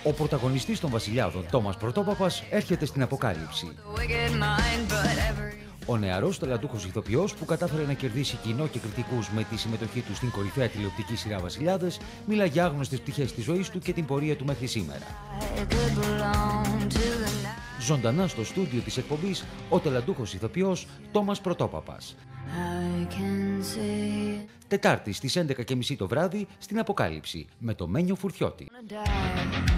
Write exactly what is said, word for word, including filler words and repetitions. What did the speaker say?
Ο πρωταγωνιστής των Βασιλιάδων, Τόμας Πρωτόπαπας, έρχεται στην αποκάλυψη. Ο νεαρός ταλαντούχος ηθοποιός που κατάφερε να κερδίσει κοινό και κριτικούς με τη συμμετοχή του στην κορυφαία τηλεοπτική σειρά Βασιλιάδες, μιλά για άγνωστες πτυχές της ζωής του και την πορεία του μέχρι σήμερα. Ζωντανά στο στούντιο της εκπομπής, ο ταλαντούχος ηθοποιός Τόμας Πρωτόπαπας. Τετάρτη στις έντεκα και μισή το βράδυ στην Αποκάλυψη με το Μένιο Φουρτιώτη.